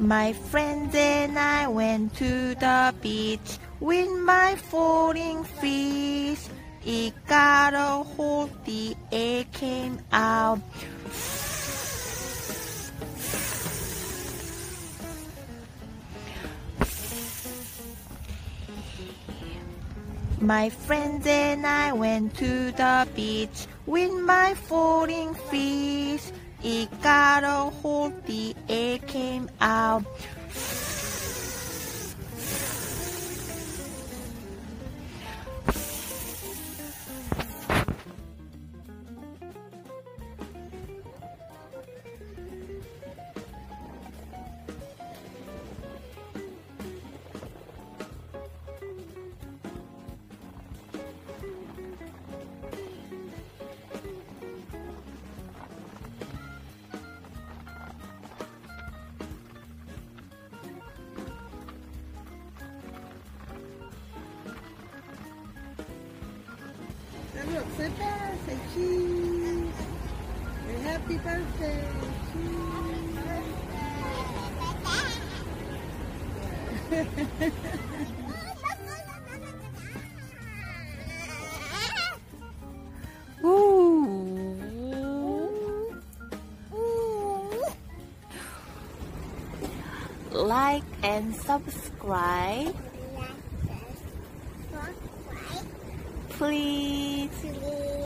My friends and I went to the beach with my floating fish. It got a hold, the air came out. My friends and I went to the beach with my floating fish. It got a hold, the air came out. Look, say bye, say cheese. And happy birthday, cheese. Like and subscribe, please.